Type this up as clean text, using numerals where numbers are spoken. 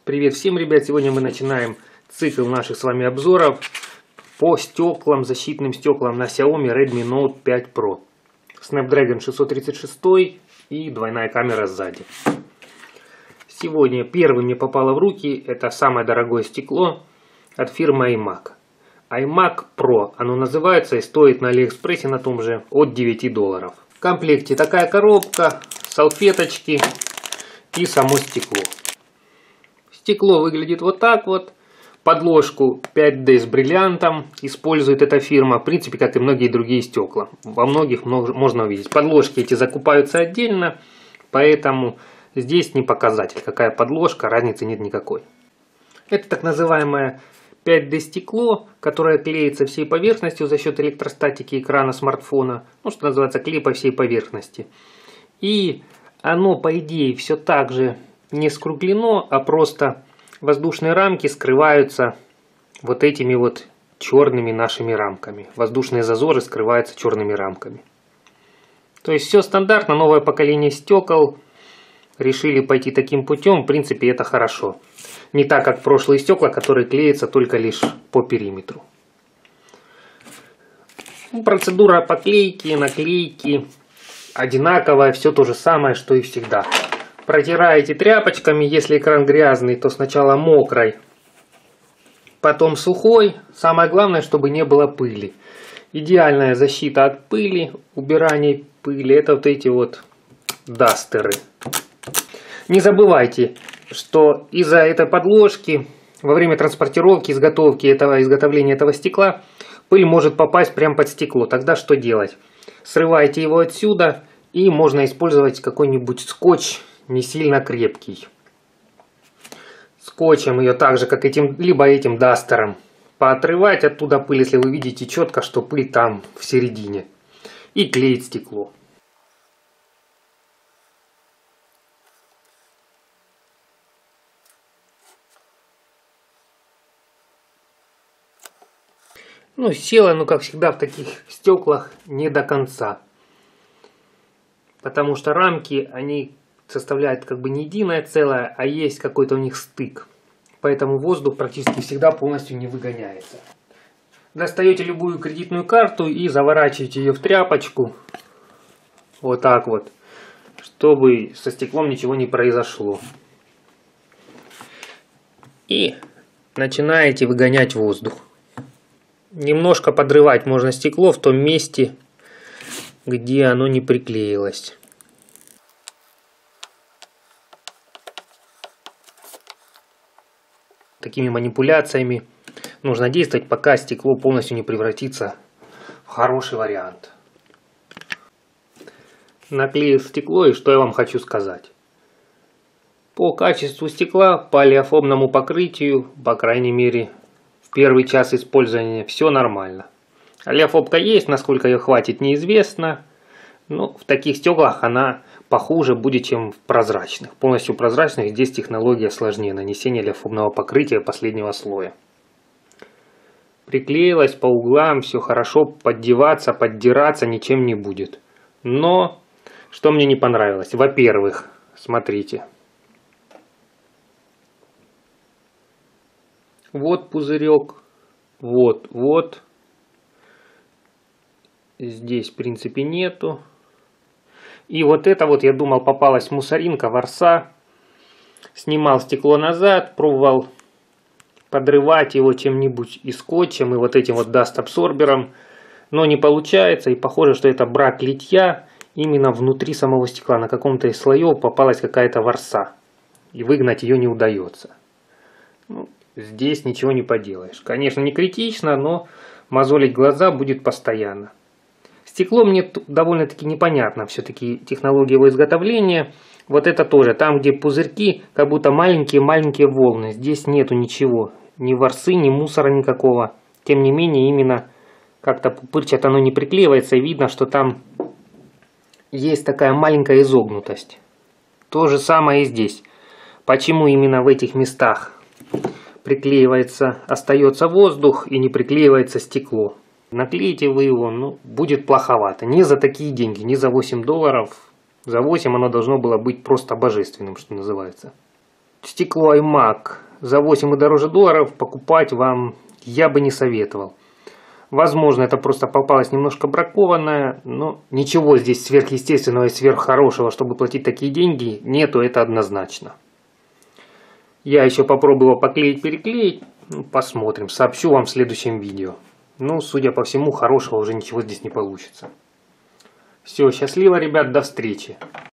Привет всем, ребят! Сегодня мы начинаем цикл наших с вами обзоров по стеклам, защитным стеклам на Xiaomi Redmi Note 5 Pro. Snapdragon 636 и двойная камера сзади. Сегодня первым мне попало в руки это самое дорогое стекло от фирмы iMac. iMac Pro оно называется и стоит на Алиэкспрессе на том же от $9. В комплекте такая коробка, салфеточки и само стекло. Стекло выглядит вот так вот. Подложку 5D с бриллиантом использует эта фирма. В принципе, как и многие другие стекла. Во многих можно увидеть. Подложки эти закупаются отдельно. Поэтому здесь не показатель. Какая подложка, разницы нет никакой. Это так называемое 5D стекло, которое клеится всей поверхностью за счет электростатики экрана смартфона. Ну, что называется, клей по всей поверхности. И оно, по идее, все так же не скруглено, а просто воздушные рамки скрываются вот этими вот черными нашими рамками. Воздушные зазоры скрываются черными рамками. То есть все стандартно, новое поколение стекол решили пойти таким путем. В принципе, это хорошо. Не так, как прошлые стекла, которые клеятся только лишь по периметру. Процедура поклейки, наклейки одинаковая, все то же самое, что и всегда. Протираете тряпочками, если экран грязный, то сначала мокрой, потом сухой. Самое главное, чтобы не было пыли. Идеальная защита от пыли, убирания пыли, это вот эти вот дастеры. Не забывайте, что из-за этой подложки во время транспортировки, изготовления этого стекла, пыль может попасть прямо под стекло. Тогда что делать? Срываете его отсюда и можно использовать какой-нибудь скотч, не сильно крепкий. Скотчем ее так же, как этим, либо этим дастером. Поотрывать оттуда пыль, если вы видите четко, что пыль там в середине. И клеить стекло. Ну, село, как всегда в таких стеклах, не до конца. Потому что рамки, они составляют как бы не единое целое, а есть какой-то у них стык. Поэтому воздух практически всегда полностью не выгоняется. Достаете любую кредитную карту и заворачиваете ее в тряпочку. Вот так вот. Чтобы со стеклом ничего не произошло. И начинаете выгонять воздух. Немножко подрывать можно стекло в том месте, где оно не приклеилось. Такими манипуляциями нужно действовать, пока стекло полностью не превратится в хороший вариант. Наклеил стекло, и что я вам хочу сказать. По качеству стекла, по олеофобному покрытию, по крайней мере, в первый час использования все нормально. Олеофобка есть, насколько ее хватит, неизвестно. Но в таких стеклах она похуже будет, чем в прозрачных. Полностью прозрачных здесь технология сложнее. Нанесение олеофобного покрытия последнего слоя. Приклеилось по углам, все хорошо. Поддеваться, поддираться ничем не будет. Но, что мне не понравилось. Во-первых, смотрите. Вот пузырек. Вот. Здесь, в принципе, нету. И вот это вот, я думал, попалась мусоринка, ворса. Снимал стекло назад, пробовал подрывать его чем-нибудь и скотчем, и вот этим вот даст-абсорбером. Но не получается, и похоже, что это брак литья. Именно внутри самого стекла на каком-то из слоев попалась какая-то ворса. И выгнать ее не удается. Ну, здесь ничего не поделаешь. Конечно, не критично, но мозолить глаза будет постоянно. Стекло мне довольно-таки непонятно, все-таки технология его изготовления. Вот это тоже, там где пузырьки, как будто маленькие-маленькие волны. Здесь нету ничего, ни ворсы, ни мусора никакого. Тем не менее, именно как-то пупырчато оно не приклеивается, и видно, что там есть такая маленькая изогнутость. То же самое и здесь. Почему именно в этих местах приклеивается, остается воздух и не приклеивается стекло? Наклеите вы его, будет плоховато. Не за такие деньги, не за $8. За 8 оно должно было быть просто божественным, что называется. стекло iMac за 8 и дороже долларов покупать вам я бы не советовал. Возможно, это просто попалось немножко бракованное, но ничего здесь сверхъестественного и сверххорошего, чтобы платить такие деньги, нету, это однозначно. Я еще попробую его поклеить-переклеить, посмотрим, сообщу вам в следующем видео. Ну, судя по всему, хорошего уже ничего здесь не получится. Все, счастливо, ребят, до встречи.